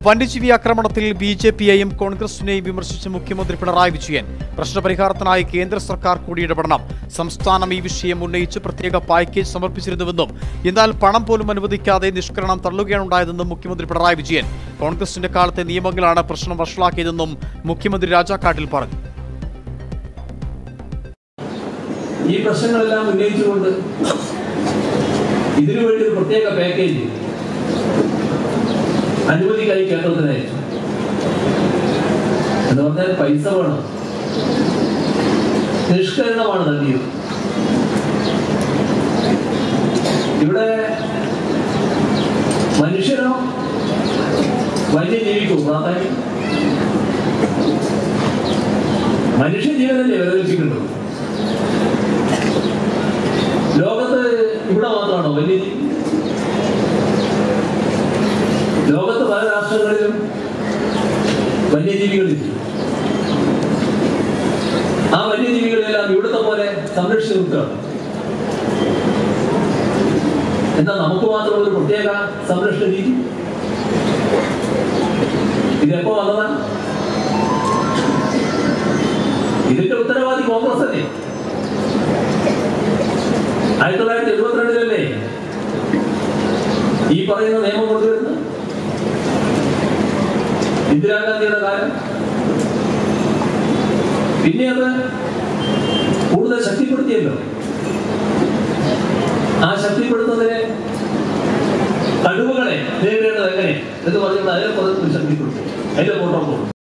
വന്യജീവി ആക്രമണത്തിൽ ബിജെപിയെയും കോൺഗ്രസിനെയും വിമർശിച്ച മുഖ്യമന്ത്രി പിണറായി വിജയൻ പ്രശ്നപരിഹാരത്തിനായി കേന്ദ്ര സർക്കാർ കൂടി ഇടപെടണം. സംസ്ഥാനം ഈ വിഷയം ഉന്നയിച്ച് പ്രത്യേക പാക്കേജ് സമർപ്പിച്ചിരുന്നുവെന്നും എന്നാൽ പണം പോലും അനുവദിക്കാതെ നിഷ്കരണം തള്ളുകയാണുണ്ടായതെന്നും മുഖ്യമന്ത്രി പിണറായി വിജയൻ. കോൺഗ്രസിന്റെ കാലത്തെ നിയമങ്ങളാണ് പ്രശ്നം വഷളാക്കിയതെന്നും മുഖ്യമന്ത്രി രാജാക്കാട്ടിൽ പറഞ്ഞു. ഈ പ്രശ്നങ്ങളെല്ലാം ഉന്നയിച്ചുകൊണ്ട് ഇതിനുവേണ്ടി ഒരു പ്രത്യേക പാക്കേജ് അനുമതിക്കായി കേന്ദ്രത്തിന് അയച്ചു. എന്ന് പറഞ്ഞാൽ പൈസ വേണം, നിഷ്കരണമാണ് നൽകിയത്. ഇവിടെ മനുഷ്യനോ വന്യജീവിക്കോ പ്രാധാന്യം? മനുഷ്യജീവനല്ലേ വിലപിച്ചിട്ടുള്ളത്? ലോകത്ത് ഇവിടെ മാത്രമാണോ വന്യജീവി? ലോകത്ത് പല രാഷ്ട്രങ്ങളിലും വന്യജീവികളില്ല. ആ വന്യജീവികളെല്ലാം ഇവിടുത്തെ പോലെ സംരക്ഷിച്ചു നിർത്തുകയാണ്. എന്താ നമുക്ക് മാത്രം ഒരു പ്രത്യേക സംരക്ഷണ രീതി? ഇതെപ്പോ വന്നതാണ്? ഇതിന്റെ ഉത്തരവാദി കോൺഗ്രസ് അല്ലേ? 1972 ഈ പറയുന്ന നിയമം കൊണ്ടുവരുന്നത്. ഇന്ദിരാഗാന്ധിയുടെ കാലം. പിന്നെ അത് കൂടുതൽ ശക്തിപ്പെടുത്തിയല്ലോ. ആ ശക്തിപ്പെടുത്തുന്നതിനെ കഴിവുകളെ നേരിടേണ്ടത് എങ്ങനെ എന്ന് പറഞ്ഞുകൊണ്ട് അതിനെ ശക്തിപ്പെടുത്തി, അതിന്റെ പ്രോട്ടോകോൾ